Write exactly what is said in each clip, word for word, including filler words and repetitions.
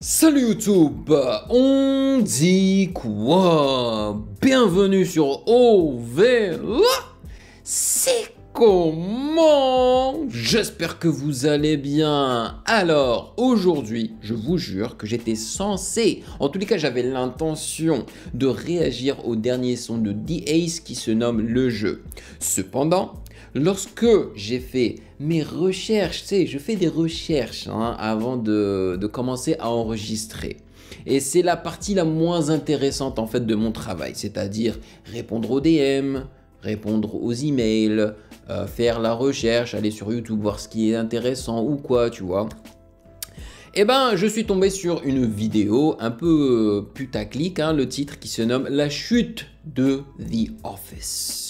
Salut YouTube, on dit quoi? Bienvenue sur O V. C'est comment? J'espère que vous allez bien. Alors, aujourd'hui, je vous jure que j'étais censé, en tous les cas j'avais l'intention de réagir au dernier son de The Ace qui se nomme Le Jeu. Cependant, lorsque j'ai fait mes recherches, tu sais, je fais des recherches hein, avant de, de commencer à enregistrer. Et c'est la partie la moins intéressante en fait de mon travail, c'est-à-dire répondre aux D M, répondre aux emails, euh, faire la recherche, aller sur YouTube, voir ce qui est intéressant ou quoi, tu vois. Eh ben, je suis tombé sur une vidéo un peu putaclic, hein, le titre qui se nomme « La chute de The Office ».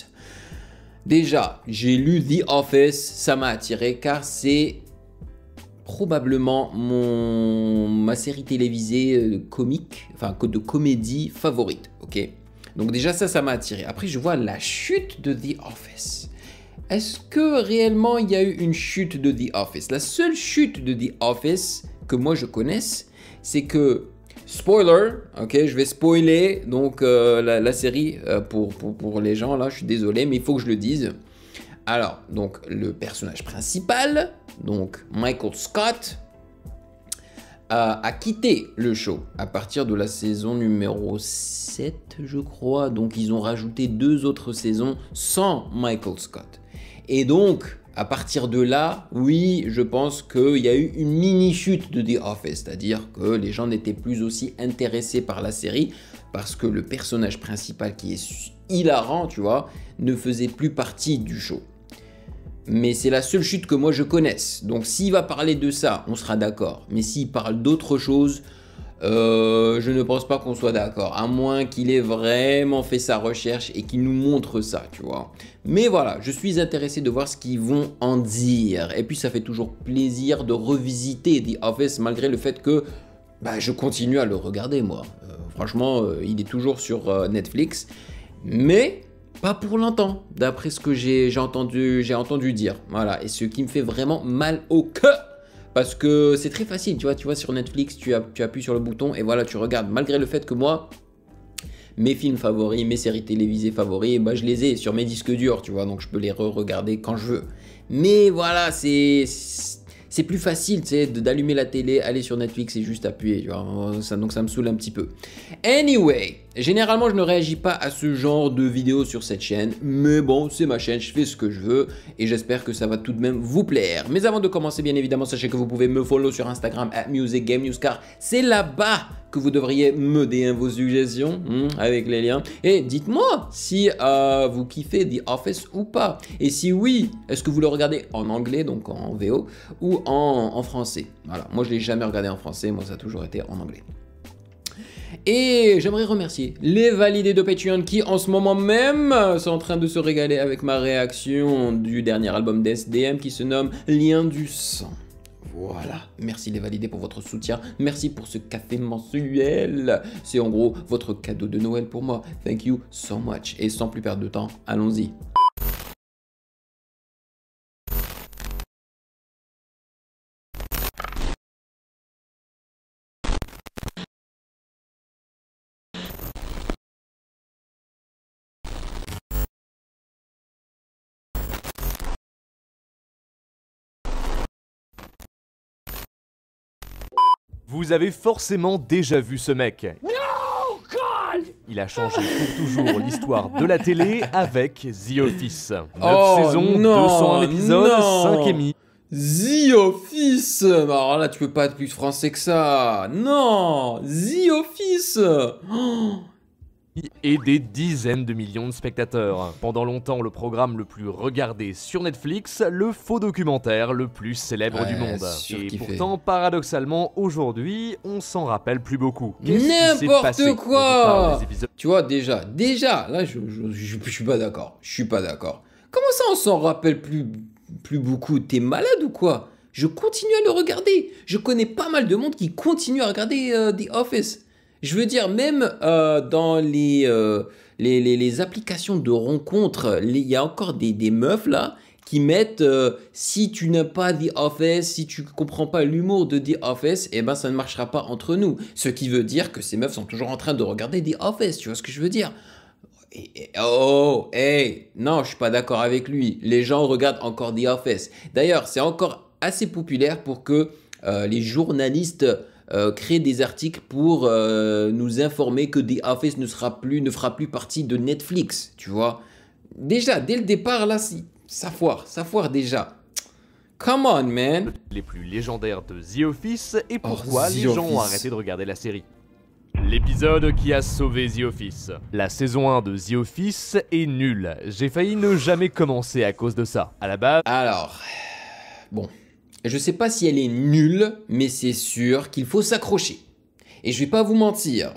Déjà, j'ai lu The Office, ça m'a attiré car c'est probablement mon, ma série télévisée euh, comique, enfin de comédie favorite, ok? Donc déjà ça, ça m'a attiré. Après, je vois la chute de The Office. Est-ce que réellement il y a eu une chute de The Office? La seule chute de The Office que moi je connaisse, c'est que... Spoiler, ok, je vais spoiler donc euh, la, la série euh, pour, pour, pour les gens là, je suis désolé, mais il faut que je le dise. Alors, donc le personnage principal, donc Michael Scott, euh, a quitté le show à partir de la saison numéro sept, je crois. Donc ils ont rajouté deux autres saisons sans Michael Scott. Et donc, à partir de là, oui, je pense qu'il y a eu une mini-chute de The Office, c'est-à-dire que les gens n'étaient plus aussi intéressés par la série parce que le personnage principal qui est hilarant, tu vois, ne faisait plus partie du show. Mais c'est la seule chute que moi je connaisse. Donc s'il va parler de ça, on sera d'accord. Mais s'il parle d'autre chose, Euh, je ne pense pas qu'on soit d'accord, à moins qu'il ait vraiment fait sa recherche et qu'il nous montre ça, tu vois. Mais voilà, je suis intéressé de voir ce qu'ils vont en dire. Et puis ça fait toujours plaisir de revisiter The Office malgré le fait que bah, je continue à le regarder, moi. Euh, franchement, euh, il est toujours sur euh, Netflix, mais pas pour longtemps, d'après ce que j'ai entendu, j'ai entendu dire. Voilà, et ce qui me fait vraiment mal au cœur. Parce que c'est très facile, tu vois, tu vois sur Netflix, tu, as, tu appuies sur le bouton et voilà, tu regardes. Malgré le fait que moi, mes films favoris, mes séries télévisées favoris, bah, je les ai sur mes disques durs, tu vois, donc je peux les re-regarder quand je veux. Mais voilà, c'est... C'est plus facile, tu sais, d'allumer la télé, aller sur Netflix et juste appuyer, tu vois, ça, donc ça me saoule un petit peu. Anyway, généralement je ne réagis pas à ce genre de vidéos sur cette chaîne, mais bon, c'est ma chaîne, je fais ce que je veux et j'espère que ça va tout de même vous plaire. Mais avant de commencer, bien évidemment, sachez que vous pouvez me follow sur Instagram at musicgamenews car c'est là-bas que vous devriez me donner vos suggestions hmm, avec les liens. Et dites-moi si euh, vous kiffez The Office ou pas. Et si oui, est-ce que vous le regardez en anglais, donc en V O, ou en, en français? Voilà, moi je ne l'ai jamais regardé en français, moi ça a toujours été en anglais. Et j'aimerais remercier les validés de Patreon qui en ce moment même sont en train de se régaler avec ma réaction du dernier album d'S D M qui se nomme Lien du sang. Voilà, merci les validés pour votre soutien, merci pour ce café mensuel. C'est en gros votre cadeau de Noël pour moi. Thank you so much. Et sans plus perdre de temps, allons-y. Vous avez forcément déjà vu ce mec. No, God! Il a changé pour toujours l'histoire de la télé avec The Office. neuf Oh, saisons, non, deux cent un épisodes, non. cinq émis. The Office. Alors là, tu peux pas être plus français que ça. Non, The Office. Oh. Et des dizaines de millions de spectateurs. Pendant longtemps, le programme le plus regardé sur Netflix, le faux documentaire le plus célèbre Ouais, du monde. Et surkiffé. pourtant, paradoxalement, aujourd'hui, on s'en rappelle plus beaucoup. Qu'est-ce qui s'est passé? N'importe On quoi. parle des épisodes. Tu vois, déjà, déjà, là, je, je, je, je suis pas d'accord. Je suis pas d'accord. Comment ça, on s'en rappelle plus, plus beaucoup? T'es malade ou quoi? Je continue à le regarder. Je connais pas mal de monde qui continue à regarder euh, The Office. Je veux dire, même euh, dans les, euh, les, les, les applications de rencontres, il y a encore des, des meufs là qui mettent euh, si tu n'aimes pas The Office, si tu comprends pas l'humour de The Office, eh ben ça ne marchera pas entre nous. Ce qui veut dire que ces meufs sont toujours en train de regarder The Office, tu vois ce que je veux dire? Et, et, oh, hey, non, je suis pas d'accord avec lui. Les gens regardent encore The Office. D'ailleurs, c'est encore assez populaire pour que euh, les journalistes euh, créent des articles pour euh, nous informer que The Office ne sera plus, ne fera plus partie de Netflix, tu vois. Déjà, dès le départ, là, si, ça foire, ça foire déjà. Come on, man. Les plus légendaires de The Office et pourquoi Oh, les The gens ont Office. arrêté de regarder la série. L'épisode qui a sauvé The Office. La saison un de The Office est nulle. J'ai failli ne jamais commencer à cause de ça. À la base, Alors, bon, je sais pas si elle est nulle, mais c'est sûr qu'il faut s'accrocher. Et je vais pas vous mentir,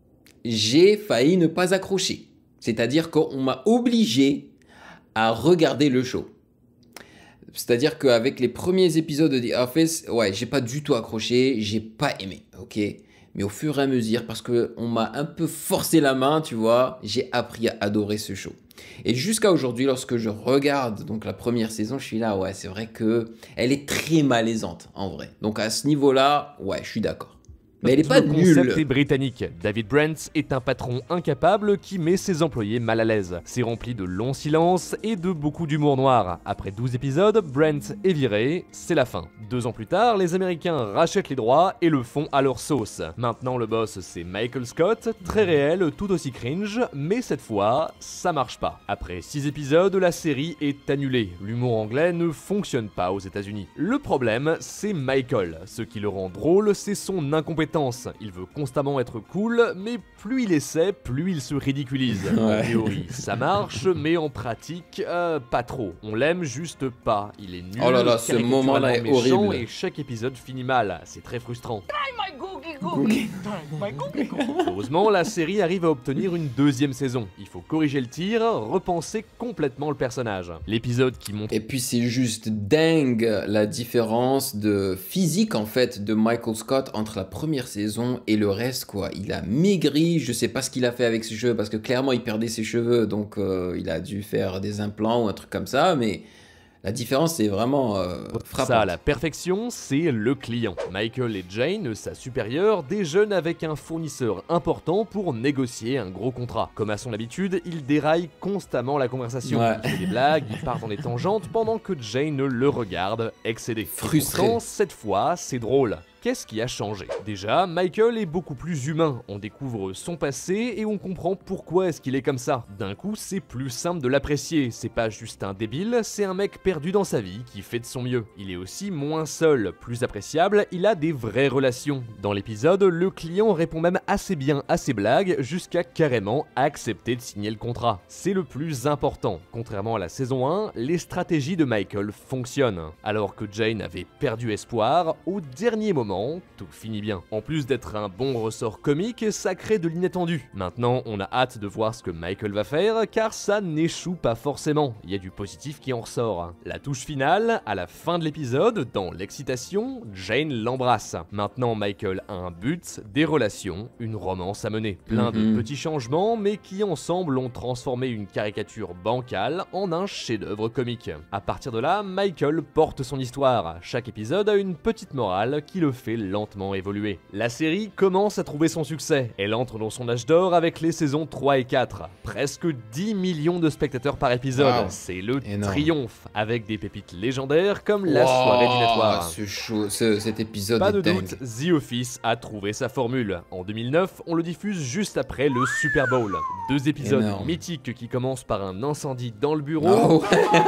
j'ai failli ne pas accrocher. C'est-à-dire qu'on m'a obligé à regarder le show. C'est-à-dire qu'avec les premiers épisodes de The Office, ouais, j'ai pas du tout accroché, j'ai pas aimé, ok? Mais au fur et à mesure, parce qu'on m'a un peu forcé la main, tu vois, j'ai appris à adorer ce show. Et jusqu'à aujourd'hui, lorsque je regarde donc la première saison, je suis là, ouais, c'est vrai que elle est très malaisante, en vrai. Donc à ce niveau-là, ouais, je suis d'accord. Mais elle est pas le concept nulle. est britannique. David Brent est un patron incapable qui met ses employés mal à l'aise. C'est rempli de longs silences et de beaucoup d'humour noir. Après douze épisodes, Brent est viré, c'est la fin. Deux ans plus tard, les Américains rachètent les droits et le font à leur sauce. Maintenant le boss c'est Michael Scott, très réel, tout aussi cringe, mais cette fois, ça marche pas. Après six épisodes, la série est annulée. L'humour anglais ne fonctionne pas aux États-Unis. Le problème, c'est Michael. Ce qui le rend drôle, c'est son incompétence. Il veut constamment être cool, mais plus il essaie, plus il se ridiculise. Ouais. En théorie, ça marche, mais en pratique, euh, pas trop. On l'aime juste pas. Il est nul, Oh là là, ce caricaturalement moment-là est méchant, horrible. et chaque épisode finit mal. C'est très frustrant. My googie googie. My googie googie. Heureusement, la série arrive à obtenir une deuxième saison. Il faut corriger le tir, repenser complètement le personnage. L'épisode qui montre Et puis c'est juste dingue la différence de physique en fait de Michael Scott entre la première saison et le reste quoi. Il a maigri, je sais pas ce qu'il a fait avec ses cheveux parce que clairement il perdait ses cheveux donc euh, il a dû faire des implants ou un truc comme ça mais la différence c'est vraiment euh, frappant. ça à la perfection, c'est le client. Michael et Jane, sa supérieure, déjeunent avec un fournisseur important pour négocier un gros contrat. Comme à son habitude, il déraille constamment la conversation. Ouais. Il fait des blagues, il part dans des tangentes pendant que Jane le regarde, excédé. Et Frustré. pourtant, cette fois, c'est drôle. Qu'est-ce qui a changé? Déjà, Michael est beaucoup plus humain. On découvre son passé et on comprend pourquoi est-ce qu'il est comme ça. D'un coup, c'est plus simple de l'apprécier. C'est pas juste un débile, c'est un mec perdu dans sa vie qui fait de son mieux. Il est aussi moins seul, plus appréciable, il a des vraies relations. Dans l'épisode, le client répond même assez bien à ses blagues jusqu'à carrément accepter de signer le contrat. C'est le plus important. Contrairement à la saison un, les stratégies de Michael fonctionnent. Alors que Jane avait perdu espoir, au dernier moment, tout finit bien. En plus d'être un bon ressort comique, ça crée de l'inattendu. Maintenant, on a hâte de voir ce que Michael va faire, car ça n'échoue pas forcément. Il y a du positif qui en ressort. La touche finale, à la fin de l'épisode, dans l'excitation, Jane l'embrasse. Maintenant, Michael a un but, des relations, une romance à mener. Plein de Mhm. petits changements, mais qui ensemble ont transformé une caricature bancale en un chef-d'œuvre comique. À partir de là, Michael porte son histoire. Chaque épisode a une petite morale qui le fait lentement évoluer. La série commence à trouver son succès. Elle entre dans son âge d'or avec les saisons trois et quatre. Presque dix millions de spectateurs par épisode. Wow. C'est le Énorme. triomphe, avec des pépites légendaires comme la Wow, soirée dînatoire. ce show, ce- cet épisode Pas est de dingue. doute, The Office a trouvé sa formule. En deux mille neuf, on le diffuse juste après le Super Bowl. Deux épisodes Énorme. mythiques qui commencent par un incendie dans le bureau Oh, ouais.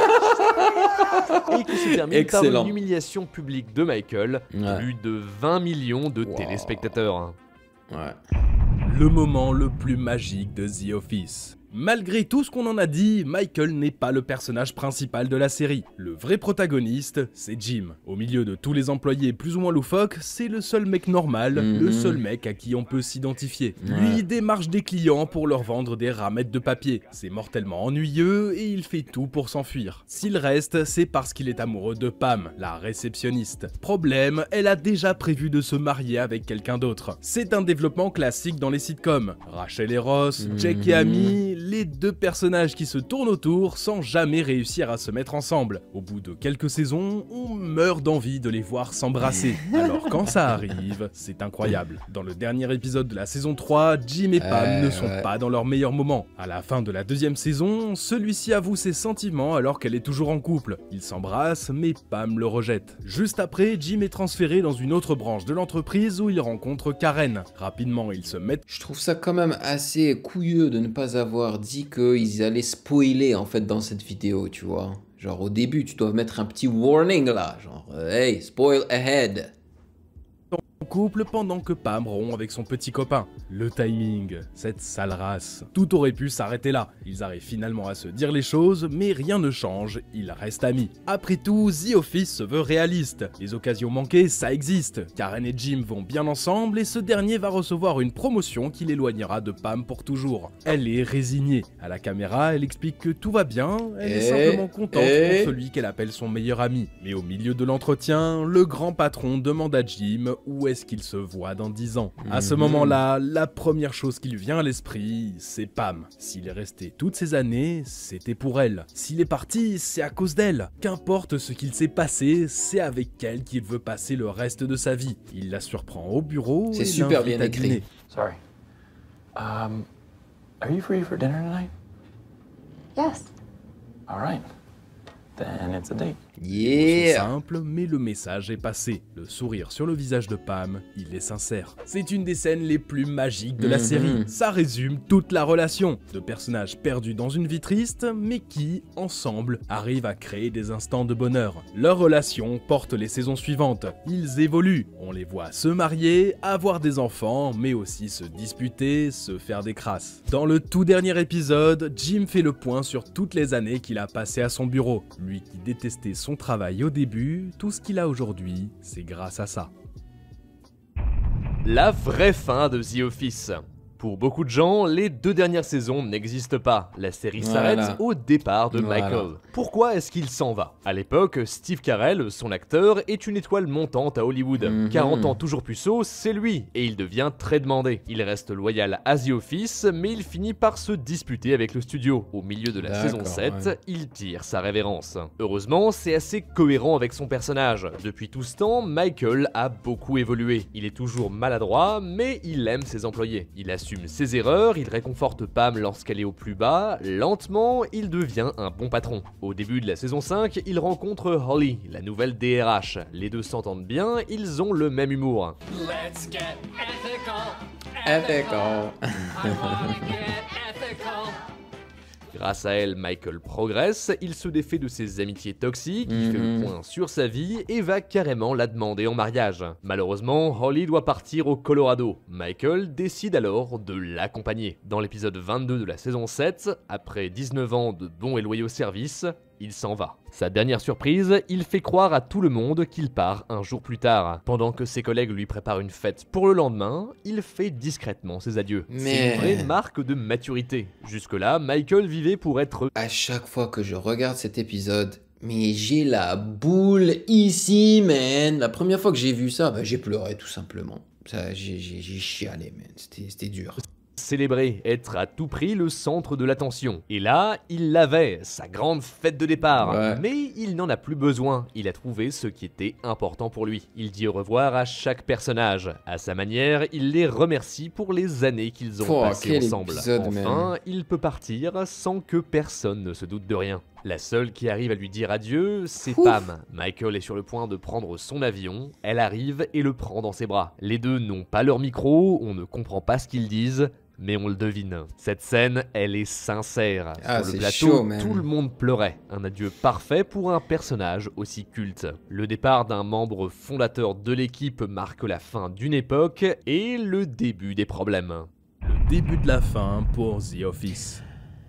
et qui se terminent par Excellent. une humiliation publique de Michael. Ouais. Plus de vingt millions de Wow. téléspectateurs. Ouais. Le moment le plus magique de The Office. Malgré tout ce qu'on en a dit, Michael n'est pas le personnage principal de la série. Le vrai protagoniste, c'est Jim. Au milieu de tous les employés plus ou moins loufoques, c'est le seul mec normal, Mhm. le seul mec à qui on peut s'identifier. Ouais. Lui démarche des clients pour leur vendre des ramettes de papier. C'est mortellement ennuyeux et il fait tout pour s'enfuir. S'il reste, c'est parce qu'il est amoureux de Pam, la réceptionniste. Problème, elle a déjà prévu de se marier avec quelqu'un d'autre. C'est un développement classique dans les sitcoms. Rachel et Ross, Mhm. Jake et Amy, les deux personnages qui se tournent autour sans jamais réussir à se mettre ensemble. Au bout de quelques saisons, on meurt d'envie de les voir s'embrasser. Alors quand ça arrive, c'est incroyable. Dans le dernier épisode de la saison trois, Jim et Pam euh, ne sont ouais. pas dans leur meilleur moment. À la fin de la deuxième saison, celui-ci avoue ses sentiments alors qu'elle est toujours en couple. Ils s'embrassent, mais Pam le rejette. Juste après, Jim est transféré dans une autre branche de l'entreprise où il rencontre Karen. Rapidement, ils se mettent... Je trouve ça quand même assez couilleux de ne pas avoir dit qu'ils allaient spoiler en fait dans cette vidéo, tu vois. Genre au début, tu dois mettre un petit warning là, genre euh, hey, spoil ahead. couple pendant que Pam rompt avec son petit copain. Le timing, cette sale race. Tout aurait pu s'arrêter là. Ils arrivent finalement à se dire les choses, mais rien ne change, ils restent amis. Après tout, The Office se veut réaliste. Les occasions manquées, ça existe. Karen et Jim vont bien ensemble et ce dernier va recevoir une promotion qui l'éloignera de Pam pour toujours. Elle est résignée. À la caméra, elle explique que tout va bien, elle et, est simplement contente et... pour celui qu'elle appelle son meilleur ami. Mais au milieu de l'entretien, le grand patron demande à Jim où est-ce qu'il se voit dans dix ans. Mm-hmm. À ce moment-là, la première chose qui lui vient à l'esprit, c'est Pam. S'il est resté toutes ces années, c'était pour elle. S'il est parti, c'est à cause d'elle. Qu'importe ce qu'il s'est passé, c'est avec elle qu'il veut passer le reste de sa vie. Il la surprend au bureau. C'est super bien écrit. Sorry. Um, are you free for dinner tonight? Yes. All right. Then it's a date. Yeah. C'est simple, mais le message est passé. Le sourire sur le visage de Pam, il est sincère. C'est une des scènes les plus magiques de la mm-hmm. série. Ça résume toute la relation. Deux personnages perdus dans une vie triste, mais qui, ensemble, arrivent à créer des instants de bonheur. Leur relation porte les saisons suivantes. Ils évoluent. On les voit se marier, avoir des enfants, mais aussi se disputer, se faire des crasses. Dans le tout dernier épisode, Jim fait le point sur toutes les années qu'il a passées à son bureau. Lui qui détestait son travail au début, tout ce qu'il a aujourd'hui, c'est grâce à ça. La vraie fin de The Office. Pour beaucoup de gens, les deux dernières saisons n'existent pas. La série s'arrête voilà. au départ de voilà. Michael. Pourquoi est-ce qu'il s'en va? À l'époque, Steve Carell, son acteur, est une étoile montante à Hollywood. Mm-hmm. quarante ans toujours puceau, c'est lui, et il devient très demandé. Il reste loyal à The Office, mais il finit par se disputer avec le studio. Au milieu de la saison sept, ouais. il tire sa révérence. Heureusement, c'est assez cohérent avec son personnage. Depuis tout ce temps, Michael a beaucoup évolué. Il est toujours maladroit, mais il aime ses employés. Il assume ses erreurs, il réconforte Pam lorsqu'elle est au plus bas, lentement, il devient un bon patron. Au début de la saison cinq, il rencontre Holly, la nouvelle D R H. Les deux s'entendent bien, ils ont le même humour. Let's get ethical. Ethical. I wanna get ethical. Grâce à elle, Michael progresse, il se défait de ses amitiés toxiques, il mmh. fait le point sur sa vie et va carrément la demander en mariage. Malheureusement, Holly doit partir au Colorado. Michael décide alors de l'accompagner. Dans l'épisode vingt-deux de la saison sept, après dix-neuf ans de bons et loyaux services, il s'en va. Sa dernière surprise, il fait croire à tout le monde qu'il part un jour plus tard. Pendant que ses collègues lui préparent une fête pour le lendemain, il fait discrètement ses adieux. Mais... C'est une vraie marque de maturité. Jusque-là, Michael vivait pour être... À chaque fois que je regarde cet épisode, mais j'ai la boule ici, man. La première fois que j'ai vu ça, bah, j'ai pleuré tout simplement. Ça, j'ai, j'ai, j'ai chialé, man. C'était, c'était dur. Célébrer, être à tout prix le centre de l'attention. Et là, il l'avait, sa grande fête de départ. Ouais. Mais il n'en a plus besoin, il a trouvé ce qui était important pour lui. Il dit au revoir à chaque personnage. À sa manière, il les remercie pour les années qu'ils ont oh, passées ensemble. Épisode, enfin, man. il peut partir sans que personne ne se doute de rien. La seule qui arrive à lui dire adieu, c'est Ouf. Pam. Michael est sur le point de prendre son avion, elle arrive et le prend dans ses bras. Les deux n'ont pas leur micro, on ne comprend pas ce qu'ils disent, mais on le devine. Cette scène, elle est sincère. Ah, sur le c'est plateau, chaud, man. tout le monde pleurait. Un adieu parfait pour un personnage aussi culte. Le départ d'un membre fondateur de l'équipe marque la fin d'une époque et le début des problèmes. Le début de la fin pour The Office.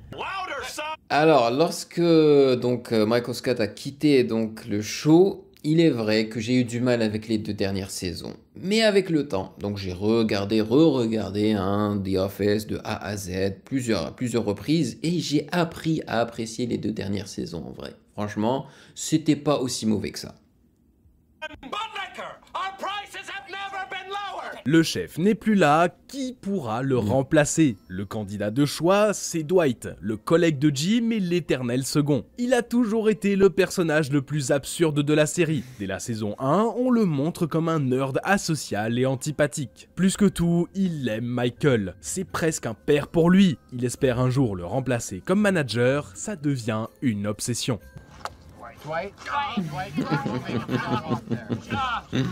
Alors, lorsque donc Michael Scott a quitté donc le show, il est vrai que j'ai eu du mal avec les deux dernières saisons. Mais avec le temps, donc j'ai regardé, re-regardé hein, The Office de A à Z, plusieurs, plusieurs reprises, et j'ai appris à apprécier les deux dernières saisons en vrai. Franchement, c'était pas aussi mauvais que ça. Bud liquor. Our prices have never been lower. Le chef n'est plus là, qui pourra le remplacer? Le candidat de choix, c'est Dwight, le collègue de Jim et l'éternel second. Il a toujours été le personnage le plus absurde de la série. Dès la saison un, on le montre comme un nerd asocial et antipathique. Plus que tout, il aime Michael. C'est presque un père pour lui. Il espère un jour le remplacer comme manager, ça devient une obsession. Dwight, Dwight, Dwight,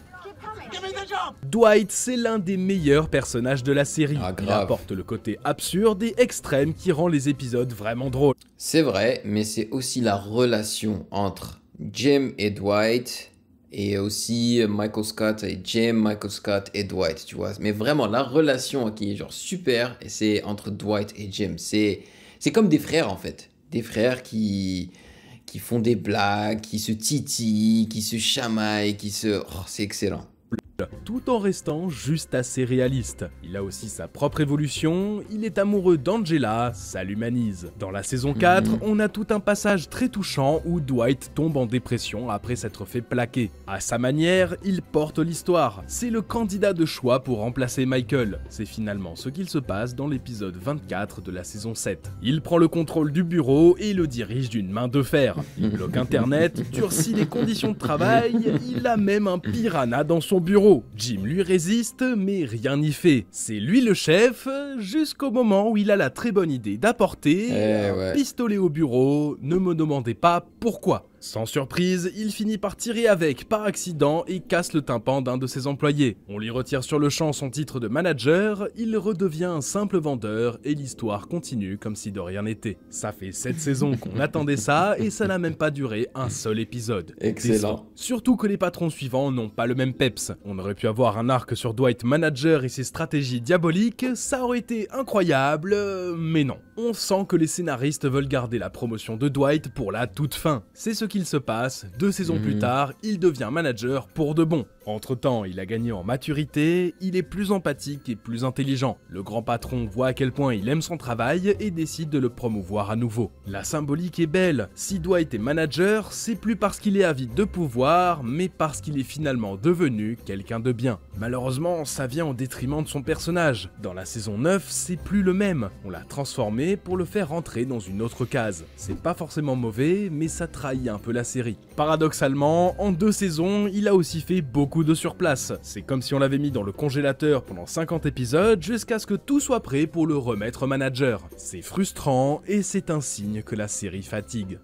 Dwight, c'est l'un des meilleurs personnages de la série. Ah, Il grave. apporte le côté absurde et extrême qui rend les épisodes vraiment drôles. C'est vrai, mais c'est aussi la relation entre Jim et Dwight, et aussi Michael Scott et Jim, Michael Scott et Dwight, tu vois. Mais vraiment, la relation qui est genre super, et c'est entre Dwight et Jim. C'est, c'est comme des frères en fait. Des frères qui, qui font des blagues, qui se titillent, qui se chamaillent, qui se... Oh, c'est excellent. Tout en restant juste assez réaliste. Il a aussi sa propre évolution, il est amoureux d'Angela, ça l'humanise. Dans la saison quatre, Mhm. on a tout un passage très touchant où Dwight tombe en dépression après s'être fait plaquer. À sa manière, il porte l'histoire. C'est le candidat de choix pour remplacer Michael. C'est finalement ce qu'il se passe dans l'épisode vingt-quatre de la saison sept. Il prend le contrôle du bureau et le dirige d'une main de fer. Il bloque internet, durcit les conditions de travail, il a même un piranha dans son bureau. Jim lui résiste, mais rien n'y fait. C'est lui le chef, jusqu'au moment où il a la très bonne idée d'apporter Eh un ouais. pistolet au bureau. Ne me demandez pas pourquoi. Sans surprise, il finit par tirer avec par accident et casse le tympan d'un de ses employés. On lui retire sur le champ son titre de manager, il redevient un simple vendeur et l'histoire continue comme si de rien n'était. Ça fait sept saisons qu'on attendait ça et ça n'a même pas duré un seul épisode. Excellent. Décevant. Surtout que les patrons suivants n'ont pas le même peps. On aurait pu avoir un arc sur Dwight Manager et ses stratégies diaboliques, ça aurait été incroyable, euh, mais non. On sent que les scénaristes veulent garder la promotion de Dwight pour la toute fin. C'est ce qu'il se passe, deux saisons Mhm. plus tard, il devient manager pour de bon. Entre-temps, il a gagné en maturité, il est plus empathique et plus intelligent. Le grand patron voit à quel point il aime son travail et décide de le promouvoir à nouveau. La symbolique est belle. Si Dwight est manager, c'est plus parce qu'il est avide de pouvoir, mais parce qu'il est finalement devenu quelqu'un de bien. Malheureusement, ça vient au détriment de son personnage. Dans la saison neuf, c'est plus le même. On l'a transformé pour le faire rentrer dans une autre case. C'est pas forcément mauvais, mais ça trahit un peu la série. Paradoxalement, en deux saisons, il a aussi fait beaucoup de surplace. C'est comme si on l'avait mis dans le congélateur pendant cinquante épisodes jusqu'à ce que tout soit prêt pour le remettre manager. C'est frustrant et c'est un signe que la série fatigue.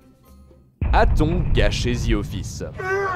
A-t-on gâché The Office?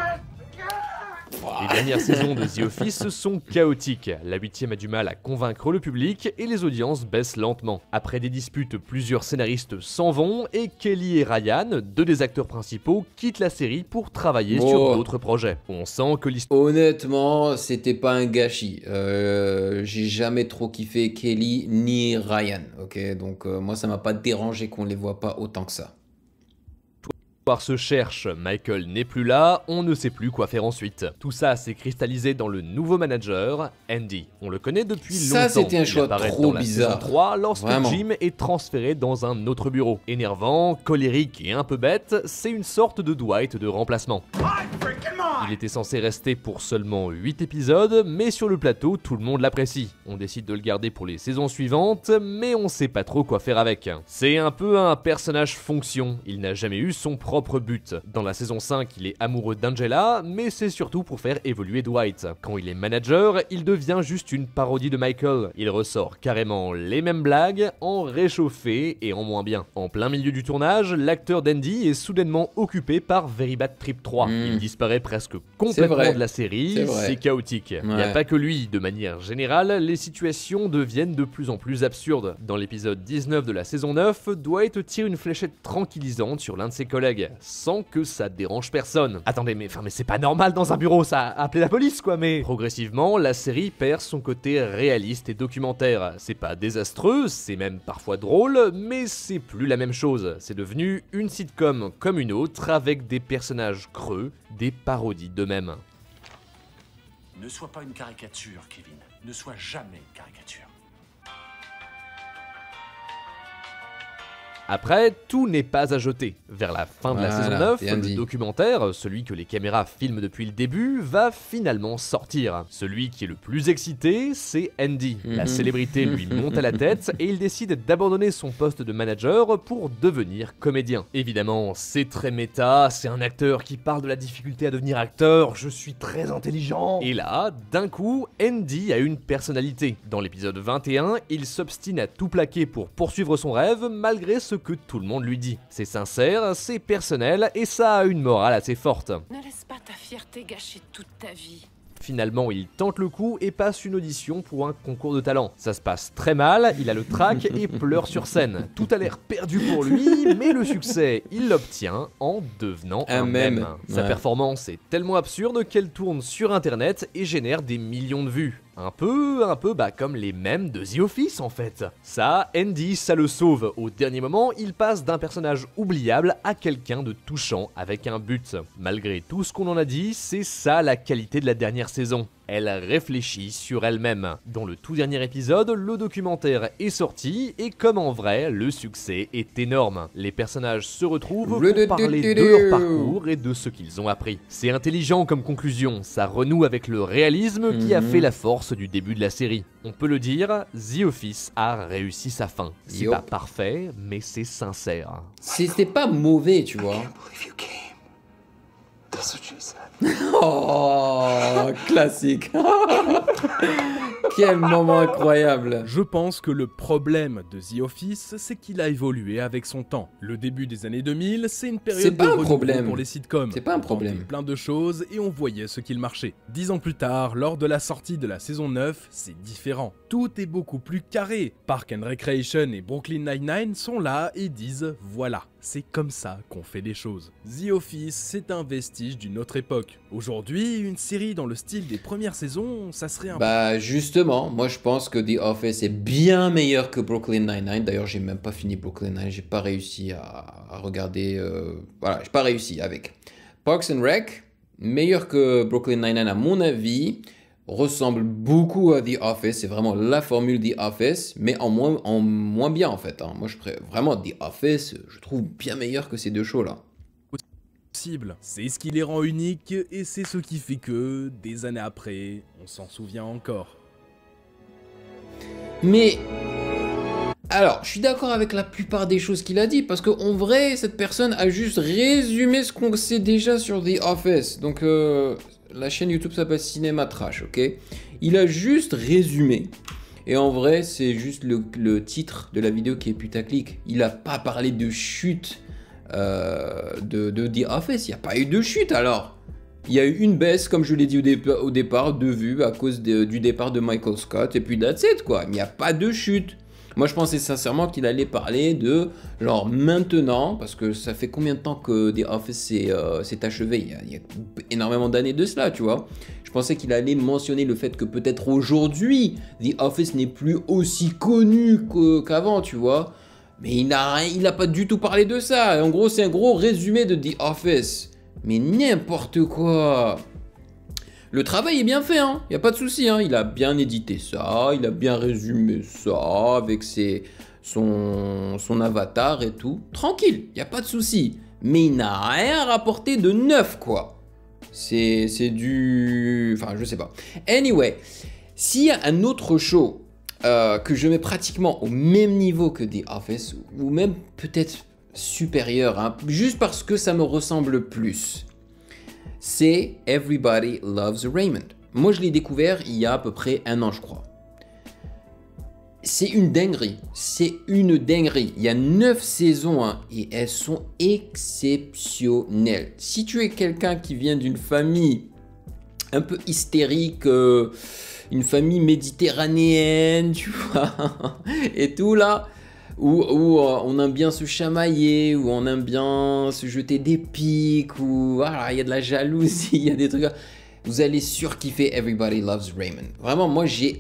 Les dernières saisons de The Office sont chaotiques, la huitième a du mal à convaincre le public et les audiences baissent lentement. Après des disputes, plusieurs scénaristes s'en vont et Kelly et Ryan, deux des acteurs principaux, quittent la série pour travailler Oh. sur d'autres projets. On sent que l'histoire Honnêtement, c'était pas un gâchis. Euh, j'ai jamais trop kiffé Kelly ni Ryan, ok? Donc euh, moi, ça m'a pas dérangé qu'on les voit pas autant que ça. se cherche, Michael n'est plus là, on ne sait plus quoi faire ensuite. Tout ça s'est cristallisé dans le nouveau manager, Andy. On le connaît depuis Ça, longtemps. c'était un Il choix apparaît trop dans la bizarre. saison trois lorsque Vraiment. Jim est transféré dans un autre bureau. Énervant, colérique et un peu bête, c'est une sorte de Dwight de remplacement. Il était censé rester pour seulement huit épisodes, mais sur le plateau, tout le monde l'apprécie. On décide de le garder pour les saisons suivantes, mais on sait pas trop quoi faire avec. C'est un peu un personnage fonction, il n'a jamais eu son propre but. Dans la saison cinq, il est amoureux d'Angela, mais c'est surtout pour faire évoluer Dwight. Quand il est manager, il devient juste une parodie de Michael. Il ressort carrément les mêmes blagues, en réchauffé et en moins bien. En plein milieu du tournage, l'acteur d'Andy est soudainement occupé par Very Bad Trip trois. Mm. Il disparaît presque C'est complètement vrai. de la série, C'est vrai. c'est chaotique. Il n'y a Ouais. pas que lui, de manière générale, les situations deviennent de plus en plus absurdes. Dans l'épisode dix-neuf de la saison neuf, Dwight tire une fléchette tranquillisante sur l'un de ses collègues, sans que ça dérange personne. Attendez, mais, enfin, mais c'est pas normal dans un bureau, ça, appelez la police quoi, mais... Progressivement, la série perd son côté réaliste et documentaire. C'est pas désastreux, c'est même parfois drôle, mais c'est plus la même chose. C'est devenu une sitcom comme une autre, avec des personnages creux, des parodies d'eux-mêmes. Ne sois pas une caricature, Kevin. Ne sois jamais une caricature. Après, tout n'est pas à jeter. Vers la fin de la Voilà, saison neuf, bien le dit. documentaire, celui que les caméras filment depuis le début, va finalement sortir. Celui qui est le plus excité, c'est Andy. La Mhm. célébrité lui monte à la tête et il décide d'abandonner son poste de manager pour devenir comédien. Évidemment, c'est très méta, c'est un acteur qui parle de la difficulté à devenir acteur, je suis très intelligent. Et là, d'un coup, Andy a une personnalité. Dans l'épisode vingt et un, il s'obstine à tout plaquer pour poursuivre son rêve malgré ce que tout le monde lui dit. C'est sincère, c'est personnel et ça a une morale assez forte. Ne laisse pas ta fierté gâcher toute ta vie. Finalement, il tente le coup et passe une audition pour un concours de talent. Ça se passe très mal, il a le trac et pleure sur scène. Tout a l'air perdu pour lui, mais le succès, il l'obtient en devenant un, Un mème. mème. Sa Ouais. performance est tellement absurde qu'elle tourne sur internet et génère des millions de vues. Un peu, un peu bah comme les mèmes de The Office en fait. Ça, Andy, ça le sauve. Au dernier moment, il passe d'un personnage oubliable à quelqu'un de touchant avec un but. Malgré tout ce qu'on en a dit, c'est ça la qualité de la dernière saison. Elle réfléchit sur elle-même. Dans le tout dernier épisode, le documentaire est sorti et comme en vrai, le succès est énorme. Les personnages se retrouvent pour parler de leur parcours et de ce qu'ils ont appris. C'est intelligent comme conclusion, ça renoue avec le réalisme qui a Mhm. fait la force du début de la série. On peut le dire, The Office a réussi sa fin. C'est Yo. pas parfait, mais c'est sincère. C'était pas mauvais, tu vois. Oh, classique. Quel moment incroyable. Je pense que le problème de The Office, c'est qu'il a évolué avec son temps. Le début des années deux mille, c'est une période C'est pas de un renouveau problème. pour les sitcoms. C'est pas un On tentait problème. plein de choses et on voyait ce qu'il marchait. Dix ans plus tard, lors de la sortie de la saison neuf, c'est différent. Tout est beaucoup plus carré. Park and Recreation et Brooklyn Nine-Nine sont là et disent « Voilà, c'est comme ça qu'on fait les choses ». The Office, c'est un vestige d'une autre époque. Aujourd'hui, une série dans le style des premières saisons, ça serait un... Bah justement, moi je pense que The Office est bien meilleur que Brooklyn Nine-Nine. D'ailleurs, j'ai même pas fini Brooklyn Nine, j'ai pas réussi à, à regarder. euh, Voilà, j'ai pas réussi avec. Parks and Rec, meilleur que Brooklyn Nine-Nine à mon avis, ressemble beaucoup à The Office. C'est vraiment la formule The Office, mais en moins, en moins bien en fait. hein. Moi, je préfère vraiment The Office. Je trouve bien meilleur que ces deux shows là. possible. C'est ce qui les rend uniques et c'est ce qui fait que, des années après, on s'en souvient encore. Mais alors, je suis d'accord avec la plupart des choses qu'il a dit parce qu'en vrai, cette personne a juste résumé ce qu'on sait déjà sur The Office. Donc, euh, la chaîne YouTube s'appelle Cinéma Trash, ok? Il a juste résumé. Et en vrai, c'est juste le, le titre de la vidéo qui est putaclic. Il a pas parlé de chute euh, de, de The Office. Il n'y a pas eu de chute alors. Il y a eu une baisse, comme je l'ai dit au, dé au départ, de vues à cause de, du départ de Michael Scott. Et puis that's it, quoi. Il n'y a pas de chute. Moi, je pensais sincèrement qu'il allait parler de, genre, maintenant, parce que ça fait combien de temps que The Office s'est euh, achevé? il y, a, il y a énormément d'années de cela, tu vois. Je pensais qu'il allait mentionner le fait que peut-être aujourd'hui, The Office n'est plus aussi connu qu'avant, tu vois. Mais il n'a il a pas du tout parlé de ça. En gros, c'est un gros résumé de The Office. Mais n'importe quoi. Le travail est bien fait, hein. Il n'y a pas de souci, hein. Il a bien édité ça, il a bien résumé ça avec ses, son, son avatar et tout. Tranquille, il n'y a pas de souci. Mais il n'a rien rapporté de neuf, quoi. C'est du... Enfin, je sais pas. Anyway, s'il y a un autre show euh, que je mets pratiquement au même niveau que The Office, ou même peut-être supérieur, hein, juste parce que ça me ressemble plus, c'est Everybody Loves Raymond. Moi, je l'ai découvert il y a à peu près un an, je crois. C'est une dinguerie. C'est une dinguerie. Il y a neuf saisons hein, et elles sont exceptionnelles. Si tu es quelqu'un qui vient d'une famille un peu hystérique, euh, une famille méditerranéenne, tu vois, et tout là, où, où euh, on aime bien se chamailler, où on aime bien se jeter des pics, où voilà, il y a de la jalousie, il y a des trucs. Vous allez surkiffer Everybody Loves Raymond. Vraiment, moi j'ai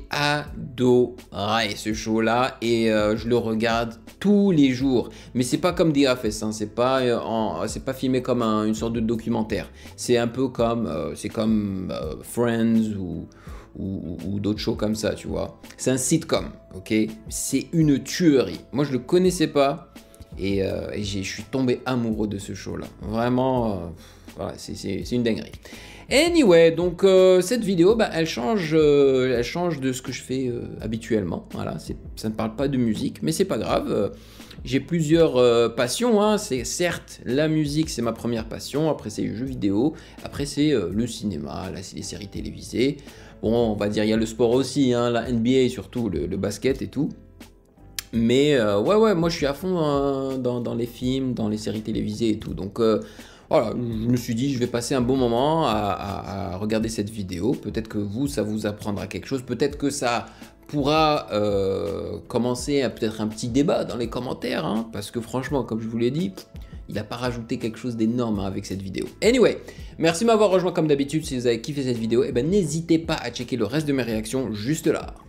adoré ce show-là et euh, je le regarde tous les jours. Mais c'est pas comme The Office, hein. C'est pas, euh, en- c'est pas filmé comme un- une sorte de documentaire. C'est un peu comme, euh, c'est comme euh, Friends ou ou, ou d'autres shows comme ça, tu vois. C'est un sitcom, ok? C'est une tuerie. Moi, je le connaissais pas. Et, euh, et je suis tombé amoureux de ce show-là. Vraiment, euh, voilà, c'est une dinguerie. Anyway, donc euh, cette vidéo, bah, elle, change, euh, elle change de ce que je fais euh, habituellement. Voilà, ça ne parle pas de musique, mais c'est pas grave. Euh, J'ai plusieurs euh, passions. Hein. C'est certes la musique, c'est ma première passion. Après c'est les jeux vidéo. Après c'est euh, le cinéma. Là c'est les séries télévisées. Bon, on va dire il y a le sport aussi, hein, la N B A surtout, le, le basket et tout. Mais euh, ouais, ouais, moi je suis à fond hein, dans, dans les films, dans les séries télévisées et tout. Donc euh, voilà, je me suis dit, je vais passer un bon moment à, à, à regarder cette vidéo. Peut-être que vous, ça vous apprendra quelque chose. Peut-être que ça pourra euh, commencer à peut-être un petit débat dans les commentaires. Hein, parce que franchement, comme je vous l'ai dit, il n'a pas rajouté quelque chose d'énorme hein, avec cette vidéo. Anyway, merci de m'avoir rejoint comme d'habitude. Si vous avez kiffé cette vidéo, eh ben, n'hésitez pas à checker le reste de mes réactions juste là.